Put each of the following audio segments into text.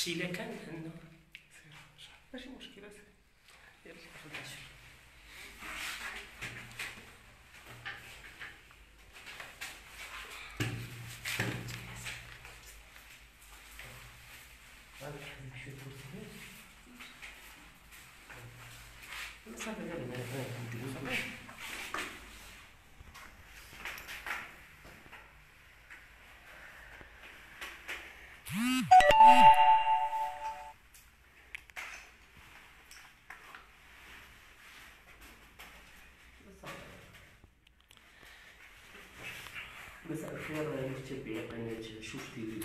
هادشي الا كان عندنا ماشي مشكله. يلا ناخذ هادشي. صافي دابا صافي. مساء الخير متابعي قناة شوف تيفي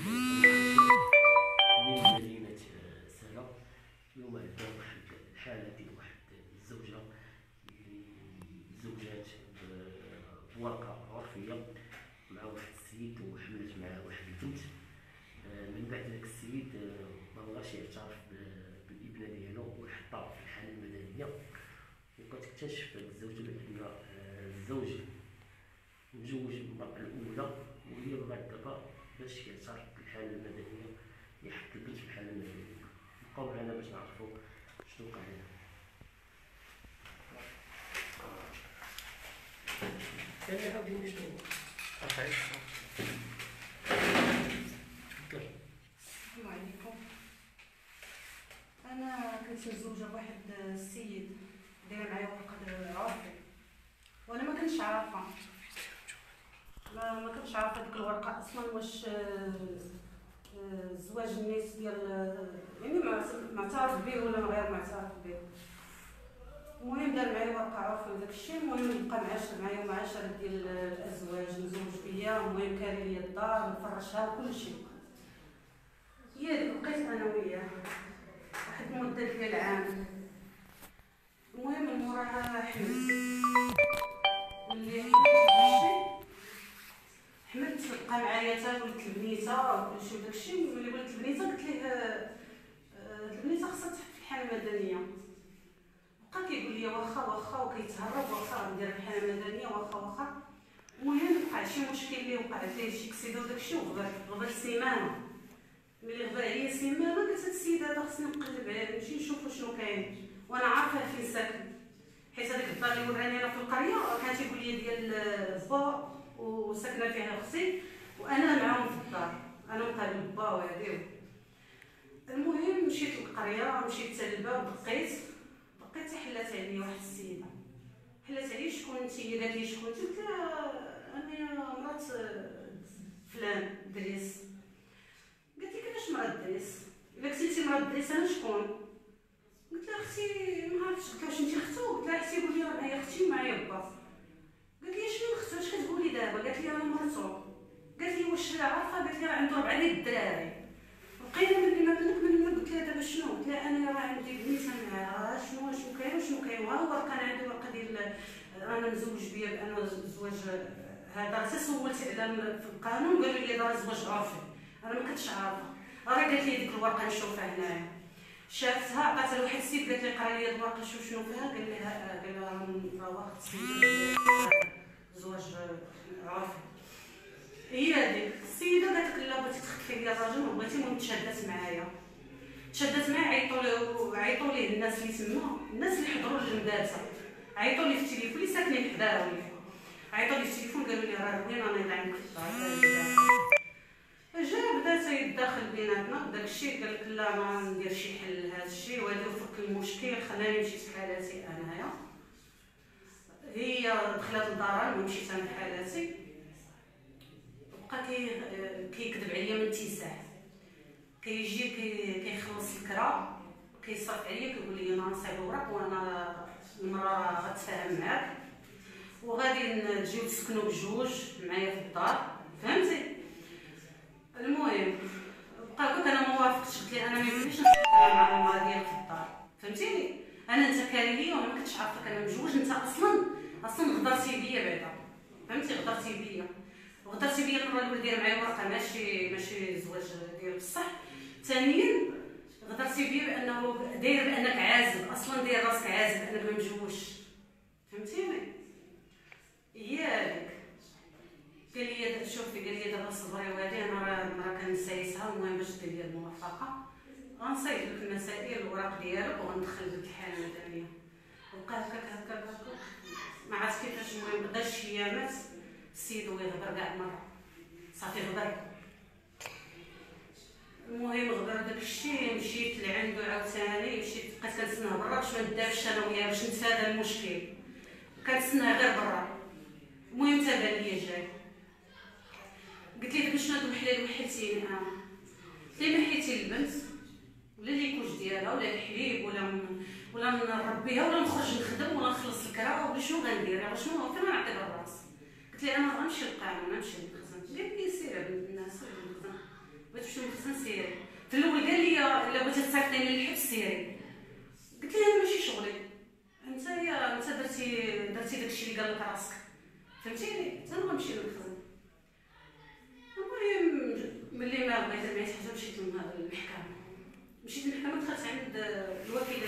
من مدينة سلا. اليوم عندنا واحد الحالة ديال واحد الزوجة اللي زوجات بورقة عرفية مع واحد السيد وحملت معاه واحد البنت. من بعد داك السيد ما بغاش يعترف بالابنة ديالو وحطها في الحالة المدنية، وكتكتشف هاد الزوجة بأن الزوج متزوج بالمرأة الأولى، وهي بغات دابا باش يعترف بالحالة المدنية يحط البنت في الحالة المدنية. بقاو معنا باش نعرفو شنو وقع لنا. ثاني عاوديني شنو وقع. تفضل. السلام عليكم. انا كنت متزوجه بواحد السيد داير معايا ورقه عرفي، وانا ما كنتش عارفه ما كنتش عارفه ديك الورقه اصلا واش زواج الناس ديال يعني معترف به ولا غير معترف به. المهم دار معايا ورقه عرفي وداك الشيء. المهم بقى معايا معاشره ديال الازواج، مزوج بيا، المهم كاري ليا الدار نفرشها وكل شيء. هي بقيت انا وياه واحد المده ديال عام. المهم من موراها حملت، ملي حملت بقى معايا حتى ولدت البنيته وكلشي وداكشي. ملي ولدت البنيته قلت ليه البنيته خاصها تحط في الحاله المدنيه. بقى كيقول لي واخا وكيتهرب واخا غندير الحاله المدنيه واخا. المهم وقع شي مشكل اللي وقع فيه شي كسيده وداكشي وغبر سيمانه. ملي غبر عليا سيمانه قلت هاد السيد هذا خصني نقلب عليه نمشي نشوف شنو كاين، وانا عارفه فين ساكن، حيت هذيك الدار اللي وراني انا في القريه كان تيقول لي ديال با وساكنه فيها اختي وانا معاهم في الدار، انا مقابل با وهادي. المهم مشيت للقريه، مشيت حتى للباب، بقيت حلات عليا واحد السيده. حلات عليا شكون انت؟ هي قالت لي شكون انت؟ قلت لها انا مرات فلان دريس. قالت لي كيفاش مرات دريس؟ الا كنتي مرات دريس انا شكون؟ قلت لها اختي ما عرفتش. قلت لها واش انت اختو؟ قلت لها اختي. قول لي راه معايا اختي ومعايا با. قالت لي شنو اختو؟ اش كتقولي دابا؟ قالت لي انا مرتو. قالت لي واش عارفه؟ قالت لي راه عنده 4 ديال الدراري. بقينا من ما قلت لها دابا شنو؟ قلت لها انا راه عندي بنيته معاها شنو كاين ها هو كان عندي ورقه ديال انا مزوج بيا بان الزواج هذا. حتى سولت على في القانون قالوا لي راه زواج عرفي، انا ما كنتش عارفه. راه قالت لي ديك الورقه نشوفها هنايا، شافتها عطاتها لواحد السيد قالت لي قرا لي الورقه شوف شنو فيها. قال لها راه واخد السيد زواج عرفي. هي هذيك السيده قالت لك لا بغيتي تخطفي لي الراجل وبغيتي. المهم تشدات معايا عيطوا ليه الناس اللي تما، الناس اللي حضروا للمدرسه عيطوا لي في التليفون، اللي ساكنين حداهم عيطوا لي في التليفون قالوا لي راه وين انا اللي عندك في الدار. جا بدا يتداخل بيناتنا داك الشيء. قال لك لا ما ندير شي حل لهذا الشيء وهذا وفك المشكل. خلاني مشيت لحالاتي انايا، هي دخلت لدارها ومشيت انا لحالاتي. بقى كيكذب عليا من اتساع، كيجي كيخلص الكرا كيصرف عليا كيقول لي انا نصيب وراك وانا المراه غتفاهم معاك وغادي نجيو تسكنوا بجوج معايا في الدار، فهمتي؟ المهم بقى قلت انا ما وافقتش. قلت لي انا ما يمكنليش نسكن مع المراه ديالك في الدار، فهمتيني؟ انت كاري ليا وانا ما كنتش عارفاك انا مجوج. انت اصلا غدرتي بيا بعدا، فهمتي؟ غدرتي بيا المره الاولى داير معايا ورقه ماشي زواج ديال بصح. ثانيا غدرتي بيا بانك عازب، اصلا داير راسك عازب انك ما مجوجش، فهمتيني؟ هي هذيك. قال لي دابا صبري وهادي انا راه كنسايسها. المهم باش دير لي الموافقه غنصايب لك المسائل الوراق ديالك وغندخل لك الحاله المدنيه. بقى هكاك ما عرفت كيفاش. المهم بدا شي ايامات السيد هو يهضر كاع المره صافي غبر. المهم غبر داكشي مشيت لعندو عاوتاني، مشيت بقيت كنتسناه برا باش ما ندارش انا وياه باش نتفادى المشكل، كنتسناه غير برا. المهم تابع ليا جاي، قلت ليه دابا شنو هاد الحلال وحلتيني انا؟ قلت ليه ما حيتي البنت ولا ليكوج ديالها ولا الحليب ولا نربيها ولا نخرج نخدم ولا نخلص الكرا ولا شنو غندير؟ على شنو فين غنعطي الراس؟ قلت ليه انا غنمشي للقانون غنمشي للمخزن. قال لي سيري بنت الناس للمخزن، بغيت نمشي للمخزن سيري. في الاول قال لي الا بغيتي تصيفطيني للحبس سيري. قلت ليه انا ماشي شغلي، انت درتي داكشي اللي قال لك راسك، فهمتيني؟ حتى انا غنمشي للمخزن. المهم ملي ما بغيت معايا حاجه مشيت للمحكمه. مشيت للمحكمه دخلت عند الوكيله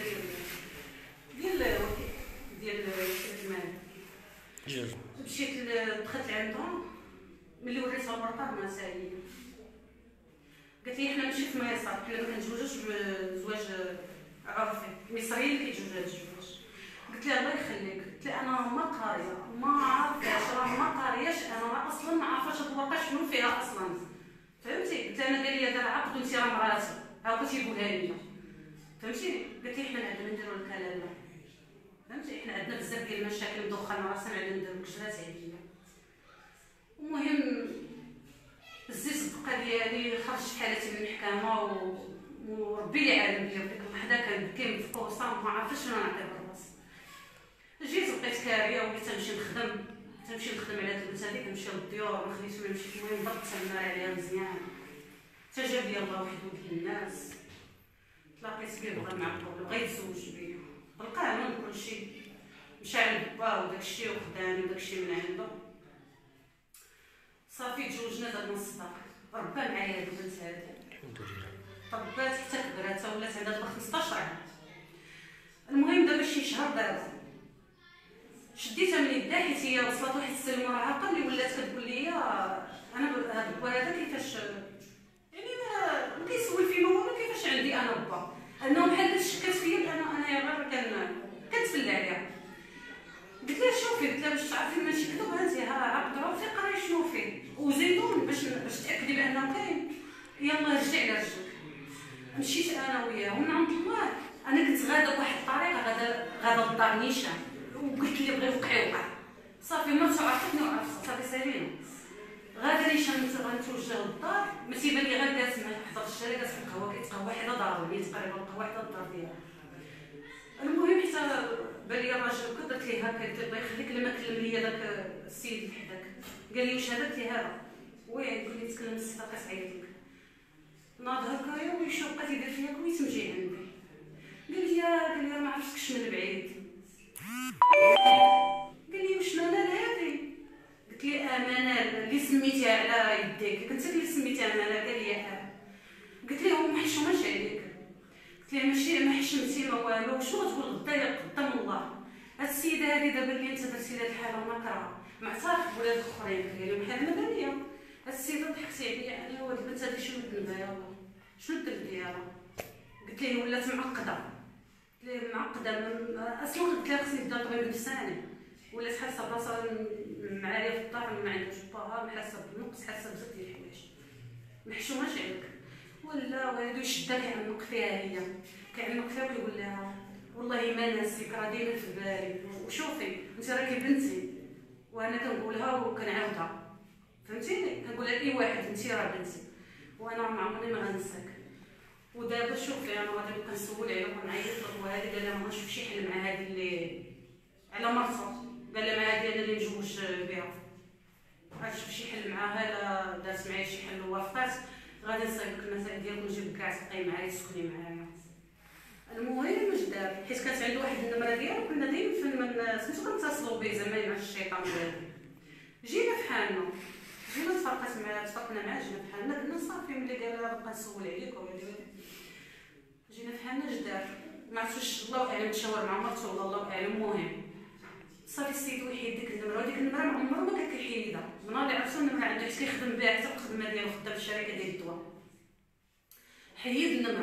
ديال المال. مشيت دخلت عندهم، ملي وريتها الورقه ما سالي. قالت لي حنا ماشي في ميسر، حنا ما كنتزوجوش بزواج عرفي، المصريين اللي كيتزوجوا هاد الزواج. قلت لها الله يخليك، قلت لها انا ما قاريه ما عارفاش، راه ما قارياش انا اصلا ما عارفاش هاد الورقه شنو فيها اصلا، فهمتي؟ قلت لها انا قال لي دار عقد وانت راه مراتي، ها بغيتي يقولها لي، فهمتي؟ قالت لي حنا عندنا نديروا لك لاله، فهمتي؟ حنا عندنا بزاف ديال المشاكل مدوخه راسنا على نديرو لك جرات عليا. المهم زدت الدقه ديالي، خرجت حالتي من المحكمه وربي اللي عالم بيا. وديك اللحظه كنبكي مفقوصه ما عارفاش شنو نعطي بالراس. جيت بقيت كاريه وليت تنمشي نخدم على هاد البنت هادي، كنمشي للديور ما خليتش ما نمشيش. المهم ضغطت النار عليها مزيان، حتى جاب لي الله واحد ولد الناس تلاقيت بيه بغا معقول بغا يتزوج بيا بالقانون كلشي، مشى عند با وداكشي وخداني وداكشي من عنده. صافي تزوجنا درنا الصداق، ربى معايا هاد البنت هادي الحمد لله. طبات حتى كبرات ولات عندها دابا 15 عام. المهم دابا شي شهر دابا شديتها من يدها حيت هي وصلت واحد السن المراهقه اللي ولات كتقول لي انا هاد البوا هذا كيفاش يعني ما كيسول فيا والو كيفاش عندي انا با، انه بحال شكات فيا انا غير كنتفلى عليها. قلت لها شوفي، قلت لها باش تعرفي ماشي كذوب هانتي ها عقد عرفي قراي شنو فيه وزيدون باش تاكدي بانه كاين. يلا رجعي على رجلك. مشيت انا وياه ومن عند الله انا كنت غاده بواحد الطريقه غاده للدار نيشان، وقلت لي بغي وقع صافي مرتو عرفتني وعرفت صافي سالينا غاده نيشان غنتوجه للدار. ما تيبان لي غير دات ما حضر الشارع دات القهوه كيتقهوى حدا دارو، هي تقريبا القهوه حدا الدار ديالها. المهم حتى بان لي الراجل كنت درت ليه هكا، قلت له الله يخليك لما كلم لي داك السيد اللي حداك قال لي واش هذا؟ قلت ليه هذا وين؟ قال لي تكلم السيده كتعيط لك. ناض هكايا ويشوف بقى تيدير فيا كويس مجي عندي. قال لي ما عرفتكش من بعيد. قال لي واش منال هادي؟ قلت لي امانه اللي سميتيها على يديك، كنت اللي سميتيها امانه. قال لي قلت ليه هو ما حشوماش عليك، قلت ليه ماشي ما حشمتي ما والو، شنو غتقول غدا قدام الله؟ هاد السيده هادي دابا اللي انت درتي لها الحاله ونكره معترف بولاد الاخرين ديالهم حاله مدنيه، هاد السيده ضحكتي عليا انا وهاد البنت هادي شنو ذنبها يلاه شنو الذنب ديالها؟ قلت ليه ولات معقده، قلت ليه معقده اصلا قلت لها خصني نبدا طبيب نفساني، ولات حاسه براسها معايا في الدار ما عندهاش باها، حاسه بالنقص، حاسه بزاف ديال الحوايج. ما حشوماش عليك ولا وهادو يشدها كيعنق فيها، هي كيعنق فيها وكيقول لها والله ما ناسيك راه دايما في بالي، وشوفي انت راكي بنتي وانا كنقولها وكنعاودها، فهمتيني؟ كنقولها لاي واحد انت راه بنتي وانا ما عمرني ما غنساك. ودابا شوفي انا غادي نبقى نسول عليها ونعيط له، وهادي قال لها ما غنشوف شي حل مع هادي اللي على مرته، قال لها مع هادي انا اللي نجوج بها، غنشوف شي حل معاها، لا دارت معايا شي حل ووافقات غادي نصايب لك المسائل ديالك ونجيب كاع تبقاي معايا تسكني معايا. المهم اش دار؟ حيت كانت عنده واحد النمره ديالو كنا دايما فين سميتو كنتصلوا به زعما مع الشيطان هذا. جينا في حالنا، جينا تفرقنا معاه، جينا في حالنا قلنا صافي ملي قال راه بقى نسول عليك وهادي جينا في حالنا. اش دار؟ ما عرفتش الله اعلم تشاور مع مرته ولا الله اعلم. المهم صافي السيد ويحيد ديك النمره، وديك النمره ما عمره ما كان كيحيدها من نهار اللي عرفتو النمره عنده، حيت كيخدم بها حتى الخدمه ديالو خدام في الشركه ديال الدواء. حيد النمره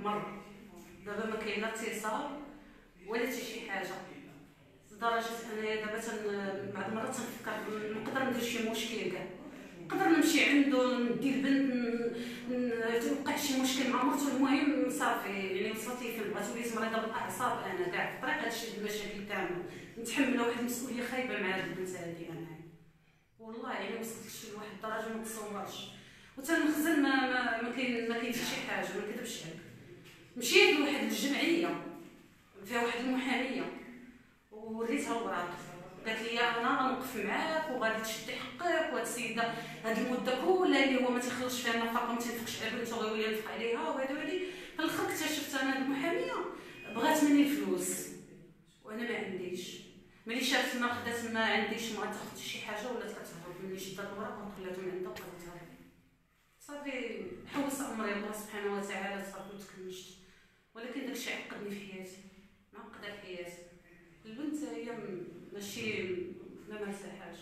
مر. دابا ما كاين لا اتصال ولا حتى شي حاجه، لدرجه انايا دابا بعض المرات تنفكر نقدر ندير شي مشكل كاع، نقدر نمشي عنده ندي البنت توقع شي مشكل مع مرتو، المهم صافي يعني وصلت لي فين بغات، وليت مريضه بالاعصاب انا كاع في طريق هادشي المشاكل كامل، نتحمل واحد المسؤوليه خايبه مع هاد البنت هادي انا والله يعني وصلت لشي لواحد الدرجه ما تصورش. وتنخزن ما كاين شي حاجه، ما نكذبش عليك. مشيت لواحد الجمعيه فيها واحد المحاميه وريتها الوراق، قالت لي انا غنوقف معاك وغادي تشدي حقك، وهاد السيده هاد المده كلها اللي هو ما تيخلصش فيها النفقه وما تينفقش على بنته وغيولي ينفق عليها وهادو هادي. في الاخر اكتشفت انا هاد المحاميه بغات مني الفلوس وانا ما عنديش. ملي شافت ما خدات ما عنديش ما تاخذ شي حاجه ولات كتهرب مني، شدات الوراق وخلاتهم عندها وبقات تهرب. صافي حوس امري الله سبحانه وتعالى صافي وتكمشت، ولكن داكشي عقدني في حياتي، معقده في حياتي. البنت هي ماشي ما مرتاحاش،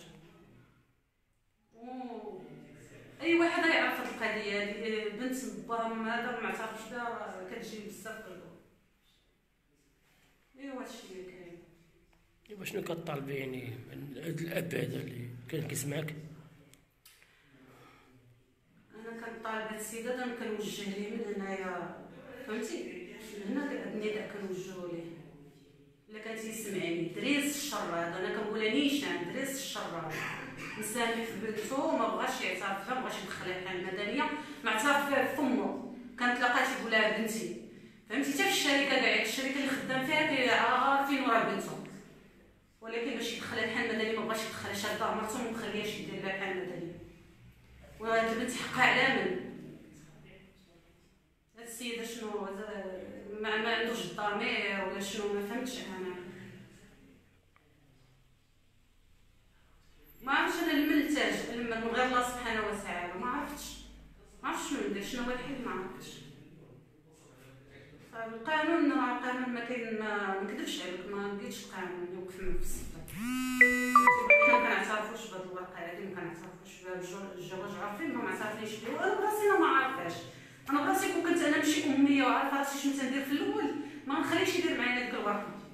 اي واحد يعرف هاد القضيه هادي. بنت باها هذا ما عرفش بها كتجي بزاف بالغلط. ايوا هادشي اللي كاين. ايوا شنو كطالبي يعني من هاد الاب هذا اللي كان كيسمعك؟ انا كنطالب هاد السيد هذا كنوجه ليه من هنايا، فهمتي، من هنا هاد النداء كنوجهو ليه. الا كان تيسمعني دريس الشر هذا، انا كنقولها نيشان دريس الشر هذا، مسامح في بنتو ما بغاش يعترف فيها، ما بغاش يدخلها الحاله المدنيه، ما اعترف فيها بفمو. كانت تلاقات يقول لها بنتي، فهمتي، حتى في الشركه كاع الشركه اللي خدام فيها عارفين وراه بنتو، ولكن باش يدخلها الحاله المدنيه ما بغاش يدخلها، شاده مرتو وما مخليهاش يدير لها الحاله المدنيه. وهاد البنت حقها على من؟ هاد السيده شنو ما عندوش الضمير ولا شنو؟ ما فهمتش انا. ما عرفتش انا لمن نلتجئ من غير الله سبحانه وتعالى، ما عرفتش شنو ندير، شنو هو الحل، ما عرفتش. القانون راه القانون ما كاين، ما نكذبش عليك، ما لقيتش القانون يوقف من في الصفر. ما كنعترفوش بهاد الورقه هادي، ما كنعترفوش بها الجواز، عارفين ما معترفينش بيه. وانا براسي ما عارفاش، انا براسي كون كنت انا ماشي اميه وعارفه راسي شنو تندير في الاول ما نخليش يدير معايا ديك الورقه.